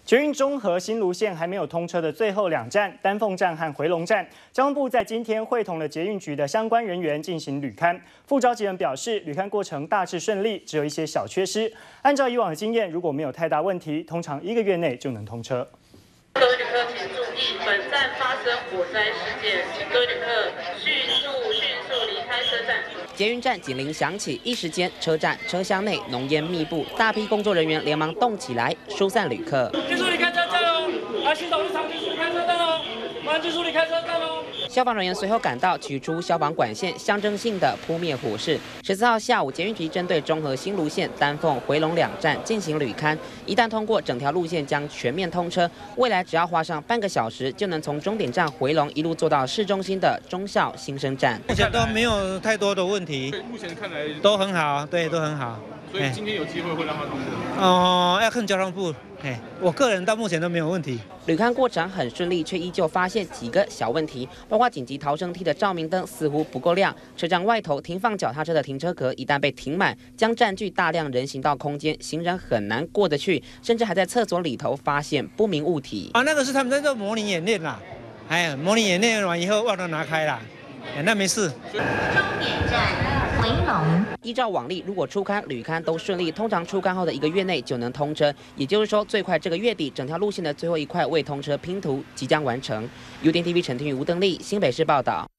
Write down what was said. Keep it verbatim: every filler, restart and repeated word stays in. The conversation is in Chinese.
捷运中和新芦线还没有通车的最后两站丹凤站和回龙站，交通部在今天会同了捷运局的相关人员进行履勘。副召集人表示，履勘过程大致顺利，只有一些小缺失。按照以往的经验，如果没有太大问题，通常一个月内就能通车。 各位旅客请注意，本站发生火灾事件，请各位旅客迅速迅速离开车站。 捷运站警铃响起，一时间车站车厢内浓烟密布，大批工作人员连忙动起来疏散旅客。 迅速离开车站哦！来，新岛入场，迅速离开车站哦！马上迅速离开车站哦！ 消防人员随后赶到，取出消防管线，象征性的扑灭火势。十四号下午，捷运局针对中和新芦线、丹凤、回龙两站进行履勘，一旦通过，整条路线将全面通车。未来只要花上半个小时，就能从终点站回龙一路坐到市中心的忠孝新生站。 目前都没有太多的问题， 目前看来都很好，对，都很好。 所以今天有机会会让它通过。 哦、呃，要看交通部。哎，我个人到目前都没有问题。 履勘过程很顺利，却依旧发现几个小问题，包括紧急逃生梯的照明灯似乎不够亮，车站外头停放脚踏车的停车格一旦被停满，将占据大量人行道空间，行人很难过得去，甚至还在厕所里头发现不明物体。 啊，那个是他们在做模拟演练啦，哎，模拟演练完以后忘了拿开啦，哎，那没事。 终点站。回龙依照往例，如果初勘、履勘都顺利，通常初勘后的一个月内就能通车。也就是说，最快这个月底，整条路线的最后一块未通车拼图即将完成。U D N T V 陈庭宇、吴登利，新北市报道。